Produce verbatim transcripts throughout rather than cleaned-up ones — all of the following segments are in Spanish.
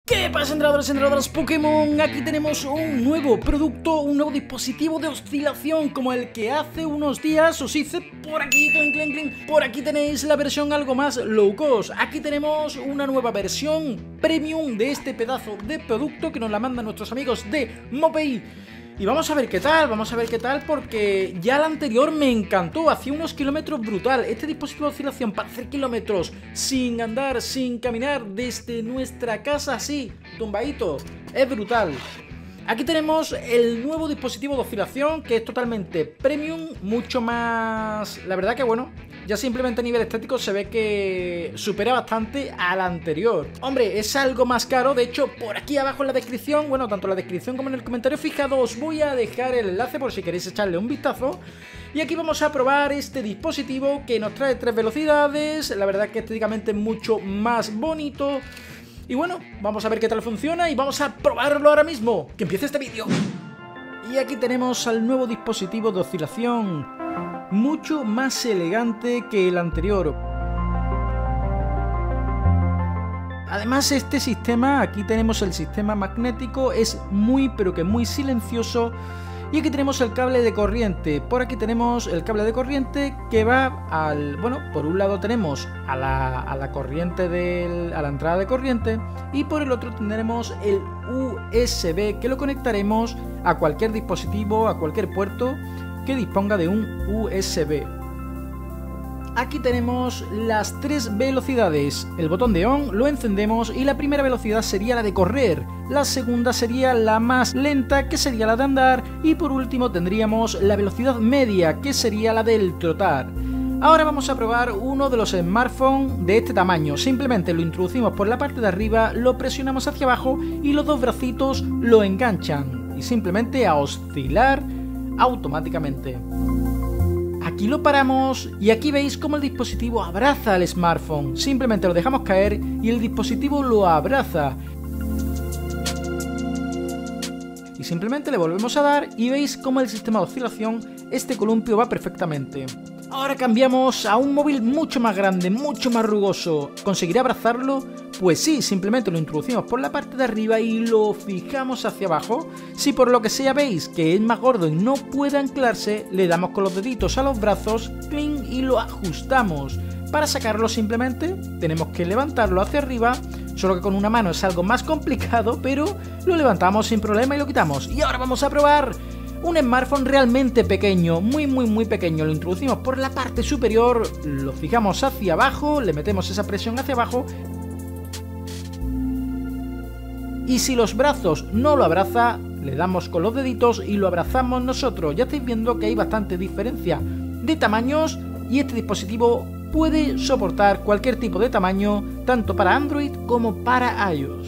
¿Qué pasa, entrenadores y entrenadoras Pokémon? Aquí tenemos un nuevo producto, un nuevo dispositivo de oscilación como el que hace unos días os hice por aquí, clink, clink, clink. Por aquí tenéis la versión algo más low cost. Aquí tenemos una nueva versión premium de este pedazo de producto que nos la mandan nuestros amigos de Mopey. Y vamos a ver qué tal, vamos a ver qué tal, porque ya la anterior me encantó, hacía unos kilómetros brutal. Este dispositivo de oscilación para hacer kilómetros sin andar, sin caminar desde nuestra casa así, tumbadito, es brutal. Aquí tenemos el nuevo dispositivo de oscilación que es totalmente premium, mucho más... La verdad que bueno, ya simplemente a nivel estético se ve que supera bastante al anterior. Hombre, es algo más caro, de hecho por aquí abajo en la descripción, bueno, tanto en la descripción como en el comentario fijado os voy a dejar el enlace por si queréis echarle un vistazo. Y aquí vamos a probar este dispositivo que nos trae tres velocidades, la verdad que estéticamente es mucho más bonito. Y bueno, vamos a ver qué tal funciona y vamos a probarlo ahora mismo. ¡Que empiece este vídeo! Y aquí tenemos al nuevo dispositivo de oscilación, mucho más elegante que el anterior. Además, este sistema, aquí tenemos el sistema magnético, es muy pero que muy silencioso. Y aquí tenemos el cable de corriente. Por aquí tenemos el cable de corriente que va al... Bueno, por un lado tenemos a la, a la corriente del, a la entrada de corriente. Y por el otro tendremos el U S B que lo conectaremos a cualquier dispositivo, a cualquier puerto que disponga de un U S B. Aquí tenemos las tres velocidades. El botón de on lo encendemos y la primera velocidad sería la de correr. La segunda sería la más lenta, que sería la de andar. Y por último tendríamos la velocidad media, que sería la del trotar. Ahora vamos a probar uno de los smartphones de este tamaño. Simplemente lo introducimos por la parte de arriba, lo presionamos hacia abajo y los dos bracitos lo enganchan. Y simplemente a oscilar automáticamente. Aquí lo paramos y aquí veis cómo el dispositivo abraza al smartphone. Simplemente lo dejamos caer y el dispositivo lo abraza. Y simplemente le volvemos a dar y veis cómo el sistema de oscilación, este columpio va perfectamente. Ahora cambiamos a un móvil mucho más grande, mucho más rugoso. ¿Conseguirá abrazarlo? Pues sí, simplemente lo introducimos por la parte de arriba y lo fijamos hacia abajo. Si por lo que sea veis que es más gordo y no puede anclarse, le damos con los deditos a los brazos, cling, y lo ajustamos. Para sacarlo simplemente tenemos que levantarlo hacia arriba, solo que con una mano es algo más complicado, pero lo levantamos sin problema y lo quitamos. Y ahora vamos a probar un smartphone realmente pequeño, muy muy muy pequeño. Lo introducimos por la parte superior, lo fijamos hacia abajo, le metemos esa presión hacia abajo. Y si los brazos no lo abraza, le damos con los deditos y lo abrazamos nosotros. Ya estáis viendo que hay bastante diferencia de tamaños y este dispositivo puede soportar cualquier tipo de tamaño, tanto para Android como para iOS.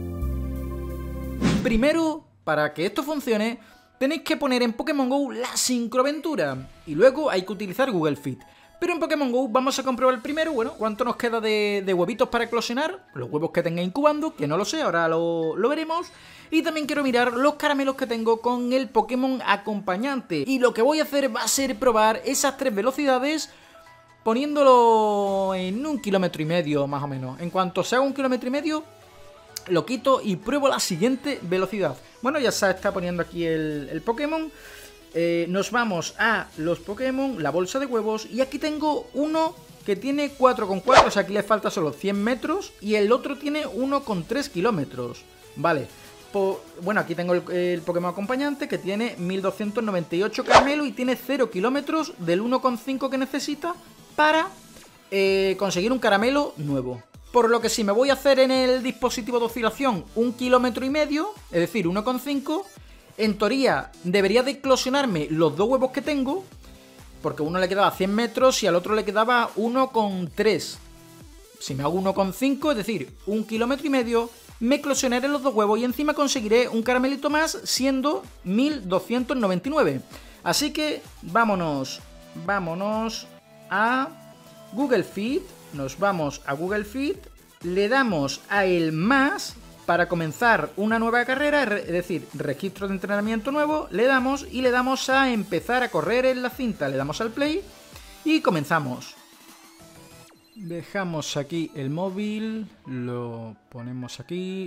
Primero, para que esto funcione, tenéis que poner en Pokémon GO la sincroaventura y luego hay que utilizar Google Fit. Pero en Pokémon GO vamos a comprobar primero, bueno, cuánto nos queda de, de huevitos para eclosionar, los huevos que tenga incubando, que no lo sé, ahora lo, lo veremos. Y también quiero mirar los caramelos que tengo con el Pokémon acompañante. Y lo que voy a hacer va a ser probar esas tres velocidades poniéndolo en un kilómetro y medio más o menos. En cuanto se haga un kilómetro y medio, lo quito y pruebo la siguiente velocidad. Bueno, ya se está poniendo aquí el, el Pokémon. Eh, nos vamos a los Pokémon, la bolsa de huevos, y aquí tengo uno que tiene cuatro coma cuatro, o sea, aquí le falta solo cien metros, y el otro tiene uno coma tres kilómetros. Vale, po bueno, aquí tengo el, el Pokémon acompañante que tiene mil doscientos noventa y ocho caramelos y tiene cero kilómetros del uno coma cinco que necesita para eh, conseguir un caramelo nuevo. Por lo que si me voy a hacer en el dispositivo de oscilación un kilómetro y medio, es decir, uno coma cinco, en teoría debería de eclosionarme los dos huevos que tengo, porque a uno le quedaba cien metros y al otro le quedaba uno coma tres. Si me hago uno coma cinco, es decir, un kilómetro y medio, me eclosionaré los dos huevos y encima conseguiré un caramelito más, siendo mil doscientos noventa y nueve. Así que vámonos, vámonos a Google Fit, nos vamos a Google Fit, le damos a el más para comenzar una nueva carrera, es decir, registro de entrenamiento nuevo, le damos y le damos a empezar a correr en la cinta, le damos al play y comenzamos. Dejamos aquí el móvil, lo ponemos aquí,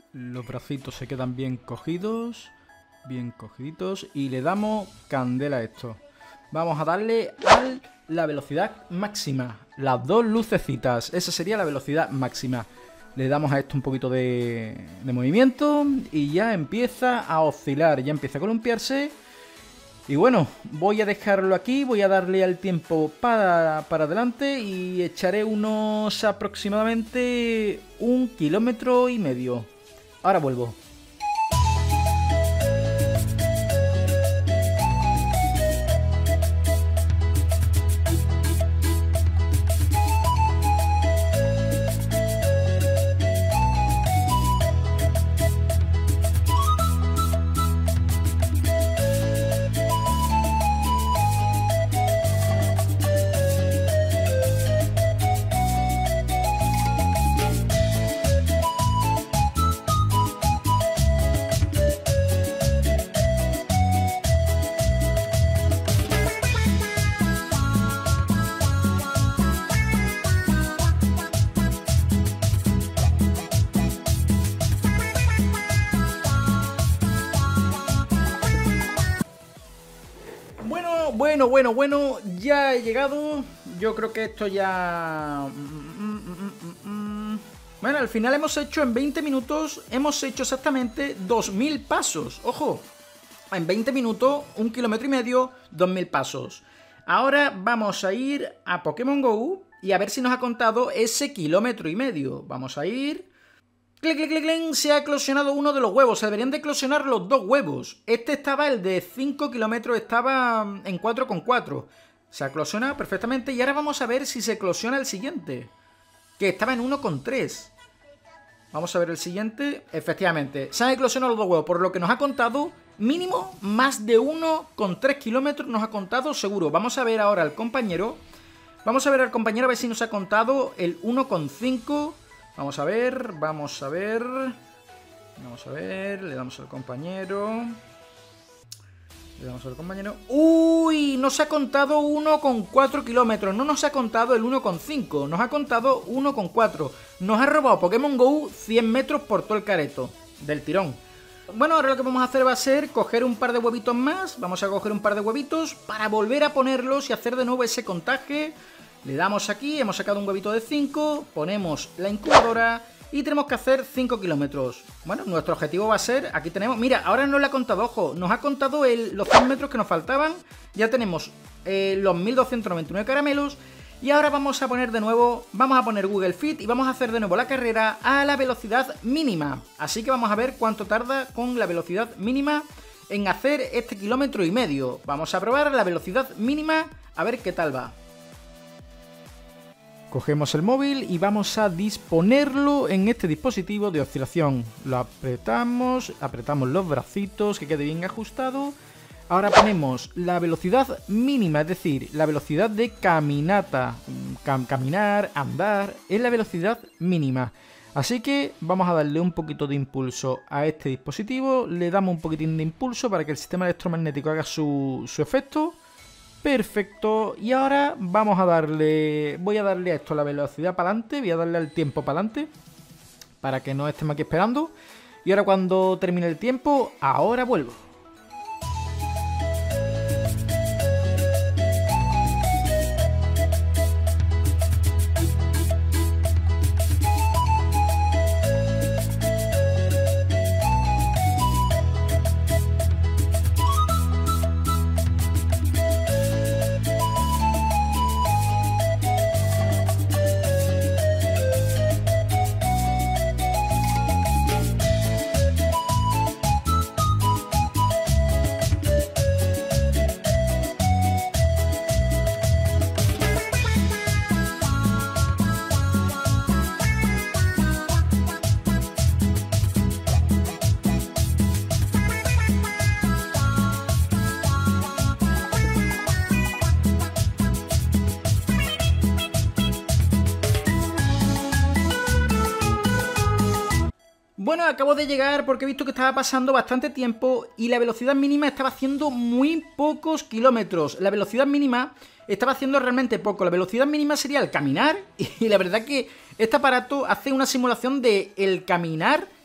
Los bracitos se quedan bien cogidos. Bien cogiditos. Y le damos candela a esto. Vamos a darle a la velocidad máxima. Las dos lucecitas. Esa sería la velocidad máxima. Le damos a esto un poquito de, de movimiento. Y ya empieza a oscilar. Ya empieza a columpiarse. Y bueno, voy a dejarlo aquí. Voy a darle al tiempo para, para adelante. Y echaré unos aproximadamente un kilómetro y medio. Ahora vuelvo. Bueno, bueno, bueno, ya he llegado. Yo creo que esto ya... Bueno, al final hemos hecho en veinte minutos, hemos hecho exactamente dos mil pasos. Ojo, en veinte minutos, un kilómetro y medio, dos mil pasos. Ahora vamos a ir a Pokémon GO y a ver si nos ha contado ese kilómetro y medio. Vamos a ir... ¡Clic, clic, clic, clic! Se ha eclosionado uno de los huevos. Se deberían de eclosionar los dos huevos. Este estaba, el de cinco kilómetros, estaba en cuatro coma cuatro. Se ha eclosionado perfectamente. Y ahora vamos a ver si se eclosiona el siguiente, que estaba en uno coma tres. Vamos a ver el siguiente. Efectivamente, se han eclosionado los dos huevos. Por lo que nos ha contado, mínimo más de uno coma tres kilómetros nos ha contado seguro. Vamos a ver ahora al compañero. Vamos a ver al compañero a ver si nos ha contado el uno coma cinco. Vamos a ver, vamos a ver. Vamos a ver, le damos al compañero. Le damos al compañero. ¡Uy! Nos ha contado uno coma cuatro kilómetros. No nos ha contado el uno coma cinco. Nos ha contado uno coma cuatro. Nos ha robado Pokémon GO cien metros por todo el careto. Del tirón. Bueno, ahora lo que vamos a hacer va a ser coger un par de huevitos más. Vamos a coger un par de huevitos para volver a ponerlos y hacer de nuevo ese contaje. Le damos aquí, hemos sacado un huevito de cinco, ponemos la incubadora y tenemos que hacer cinco kilómetros. Bueno, nuestro objetivo va a ser, aquí tenemos, mira, ahora no le ha contado, ojo, nos ha contado el, los cien metros que nos faltaban, ya tenemos eh, los mil doscientos noventa y nueve caramelos y ahora vamos a poner de nuevo, vamos a poner Google Fit y vamos a hacer de nuevo la carrera a la velocidad mínima. Así que vamos a ver cuánto tarda con la velocidad mínima en hacer este kilómetro y medio. Vamos a probar la velocidad mínima a ver qué tal va. Cogemos el móvil y vamos a disponerlo en este dispositivo de oscilación. Lo apretamos, apretamos los bracitos, que quede bien ajustado. Ahora ponemos la velocidad mínima, es decir, la velocidad de caminata. Cam- caminar, andar, es la velocidad mínima. Así que vamos a darle un poquito de impulso a este dispositivo. Le damos un poquitín de impulso para que el sistema electromagnético haga su, su efecto. Perfecto, y ahora vamos a darle, voy a darle a esto la velocidad para adelante, voy a darle al tiempo para adelante, para que no estemos aquí esperando, y ahora cuando termine el tiempo, ahora vuelvo. Bueno, acabo de llegar porque he visto que estaba pasando bastante tiempo y la velocidad mínima estaba haciendo muy pocos kilómetros. La velocidad mínima estaba haciendo realmente poco. La velocidad mínima sería el caminar y la verdad que este aparato hace una simulación de el caminar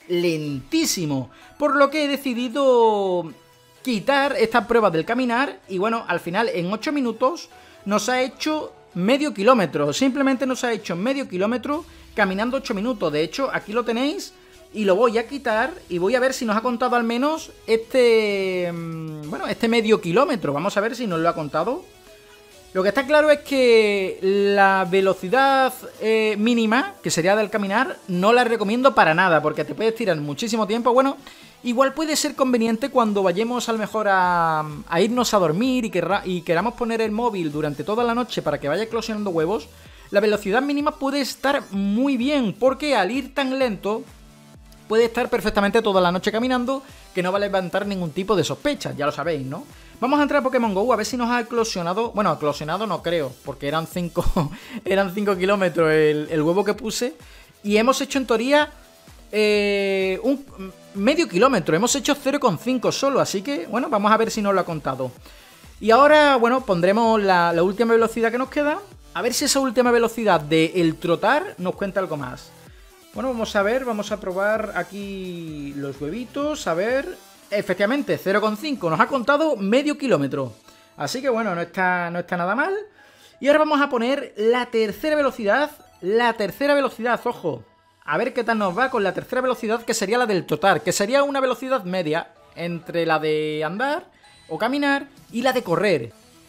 lentísimo. Por lo que he decidido quitar esta prueba del caminar y bueno, al final en ocho minutos nos ha hecho medio kilómetro. Simplemente nos ha hecho medio kilómetro caminando ocho minutos. De hecho, aquí lo tenéis y lo voy a quitar y voy a ver si nos ha contado al menos este, bueno, este medio kilómetro. Vamos a ver si nos lo ha contado. Lo que está claro es que la velocidad eh, mínima, que sería del caminar, no la recomiendo para nada, porque te puedes tirar muchísimo tiempo. Bueno, igual puede ser conveniente cuando vayamos a lo mejor a, a irnos a dormir y, querra, y queramos poner el móvil durante toda la noche para que vaya eclosionando huevos. La velocidad mínima puede estar muy bien, porque al ir tan lento puede estar perfectamente toda la noche caminando, que no va a levantar ningún tipo de sospecha, ya lo sabéis, ¿no? Vamos a entrar a Pokémon GO a ver si nos ha eclosionado. Bueno, eclosionado no creo, porque eran cinco eran cinco kilómetros el, el huevo que puse. Y hemos hecho en teoría eh, un medio kilómetro. Hemos hecho cero coma cinco solo, así que bueno, vamos a ver si nos lo ha contado. Y ahora, bueno, pondremos la, la última velocidad que nos queda. A ver si esa última velocidad del trotar nos cuenta algo más. Bueno, vamos a ver, vamos a probar aquí los huevitos, a ver. Efectivamente, cero coma cinco, nos ha contado medio kilómetro. Así que bueno, no está, no está nada mal. Y ahora vamos a poner la tercera velocidad. La tercera velocidad, ojo. A ver qué tal nos va con la tercera velocidad, que sería la del trotar, que sería una velocidad media entre la de andar o caminar y la de correr.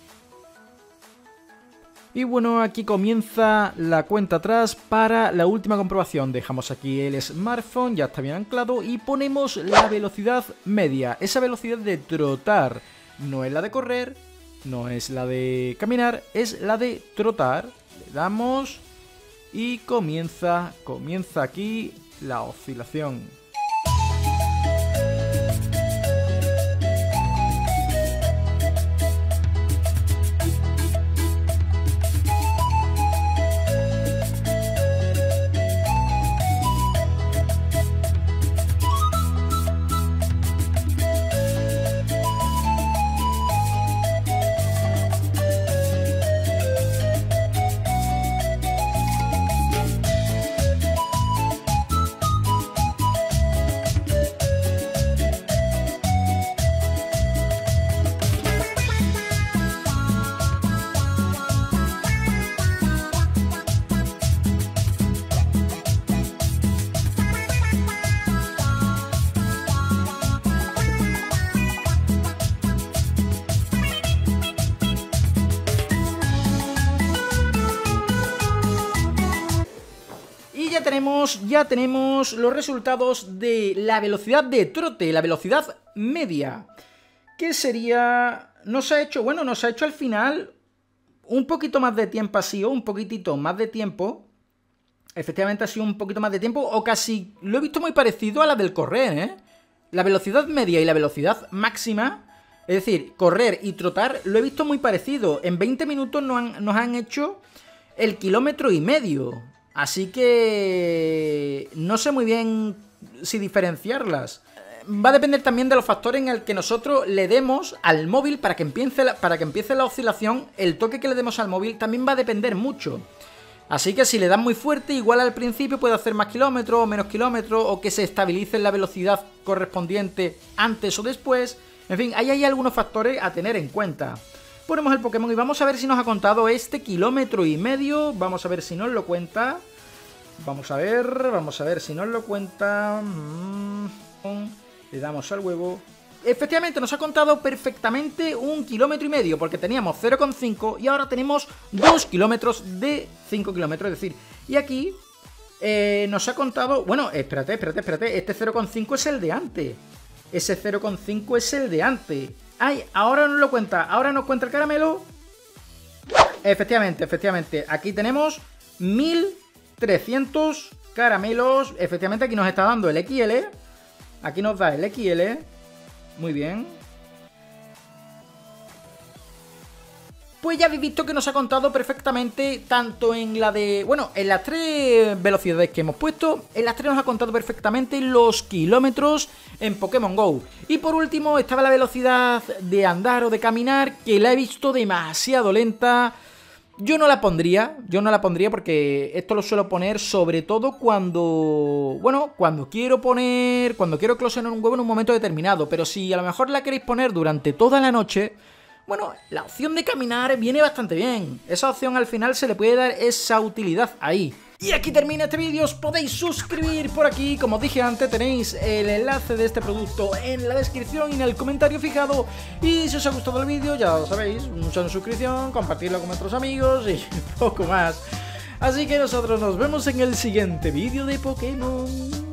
Y bueno, aquí comienza la cuenta atrás para la última comprobación. Dejamos aquí el smartphone, ya está bien anclado, y ponemos la velocidad media. Esa velocidad de trotar no es la de correr, no es la de caminar, es la de trotar. Le damos y comienza, comienza aquí la oscilación. Tenemos, ya tenemos los resultados de la velocidad de trote, la velocidad media, que sería, nos ha hecho, bueno, nos ha hecho al final un poquito más de tiempo, ha sido un poquitito más de tiempo, efectivamente ha sido un poquito más de tiempo, o casi, lo he visto muy parecido a la del correr, ¿eh? La velocidad media y la velocidad máxima, es decir, correr y trotar, lo he visto muy parecido, en veinte minutos nos han, nos han hecho el kilómetro y medio. Así que no sé muy bien si diferenciarlas. Va a depender también de los factores en el que nosotros le demos al móvil para que empiece la, para que empiece la oscilación. El toque que le demos al móvil también va a depender mucho. Así que si le das muy fuerte, igual al principio puede hacer más kilómetros o menos kilómetros, o que se estabilice en la velocidad correspondiente antes o después. En fin, ahí hay algunos factores a tener en cuenta. Ponemos el Pokémon y vamos a ver si nos ha contado este kilómetro y medio. Vamos a ver si nos lo cuenta. Vamos a ver, vamos a ver si nos lo cuenta. Le damos al huevo. Efectivamente, nos ha contado perfectamente un kilómetro y medio, porque teníamos cero coma cinco y ahora tenemos dos kilómetros de cinco kilómetros. Es decir, y aquí eh, nos ha contado... Bueno, espérate, espérate, espérate. Este cero coma cinco es el de antes. Ese cero coma cinco es el de antes. Ay, ahora nos lo cuenta. Ahora nos cuenta el caramelo. Efectivamente, efectivamente. Aquí tenemos mil trescientos caramelos. Efectivamente, aquí nos está dando el equis ele. Aquí nos da el equis ele. Muy bien. Pues ya habéis visto que nos ha contado perfectamente, tanto en la de... Bueno, en las tres velocidades que hemos puesto, en las tres nos ha contado perfectamente los kilómetros en Pokémon GO. Y por último estaba la velocidad de andar o de caminar, que la he visto demasiado lenta. Yo no la pondría, yo no la pondría porque esto lo suelo poner sobre todo cuando, bueno, cuando quiero poner, cuando quiero eclosionar un huevo en un momento determinado. Pero si a lo mejor la queréis poner durante toda la noche, bueno, la opción de caminar viene bastante bien. Esa opción al final se le puede dar esa utilidad ahí. Y aquí termina este vídeo, os podéis suscribir por aquí, como os dije antes tenéis el enlace de este producto en la descripción y en el comentario fijado. Y si os ha gustado el vídeo, ya lo sabéis, mucha suscripción, compartirlo con vuestros amigos y poco más. Así que nosotros nos vemos en el siguiente vídeo de Pokémon.